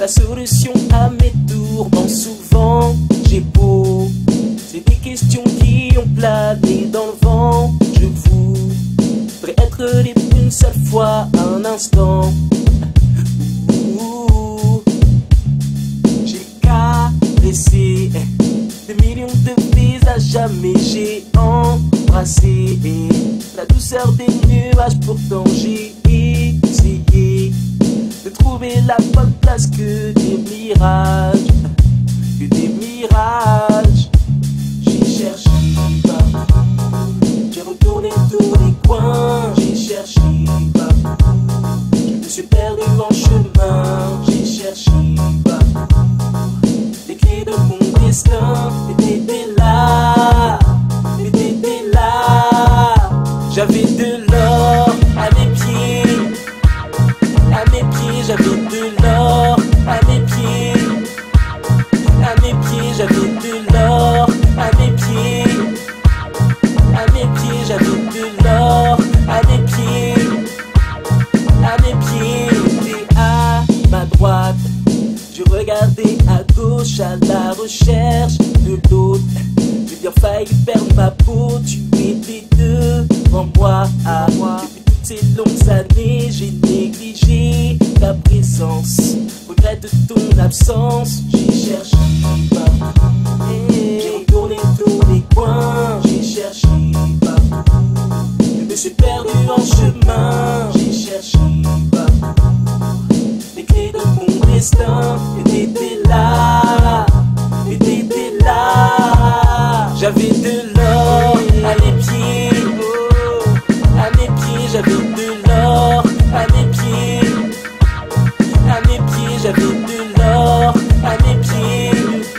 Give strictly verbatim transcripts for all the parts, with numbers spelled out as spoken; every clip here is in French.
la solution à mes tourments. Souvent j'ai beau, c'est des questions qui ont plané dans le vent. Je voudrais être libre une seule fois, un instant. Ouh, j'ai caressé des millions de visages, jamais j'ai embrassé la douceur des nuages. Pourtant j'ai essayé de trouver la bonne place, que des mirages, que des mirages. J'ai cherché partout, j'ai retourné tous les coins, j'ai cherché partout, je me suis perdu en chemin. J'ai cherché partout, les clés de mon destin, mais t'étais là, mais t'étais là. J'avais de l'or à mes pieds, à mes pieds, j'avais de l'or à mes pieds, à mes pieds, j'avais de l'or à mes pieds, à mes pieds, j'avais de l'or à mes pieds, à mes pieds. T'es à ma droite, je regardais à gauche à la recherche de l'autre. J'ai bien failli perdre ma peau, tu étais devant moi. À moi, depuis toutes ces longues années, j'ai négligé ta présence, regrette ton absence. J'ai cherché partout, j'ai retourné tous les coins, j'ai cherché partout, je me suis perdu en chemin. J'ai cherché partout, les clés de mon destin, et t'étais là, et t'étais là. J'avais de l'or à mes pieds, à mes pieds, j'avais de l'or à mes pieds, à mes pieds, j'avais de l'or à mes pieds,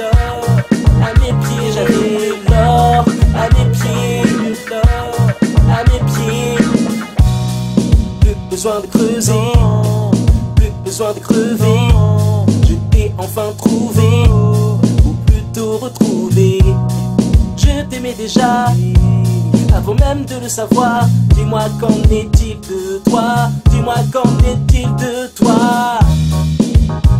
à mes pieds, j'avais de l'or à mes pieds, à mes pieds. Plus besoin de creuser, plus besoin de crever. Je t'ai enfin trouvé, ou plutôt retrouvé. Je t'aimais déjà, avant même de le savoir. Dis-moi qu'en est-il de toi, dis-moi qu'en est-il de toi.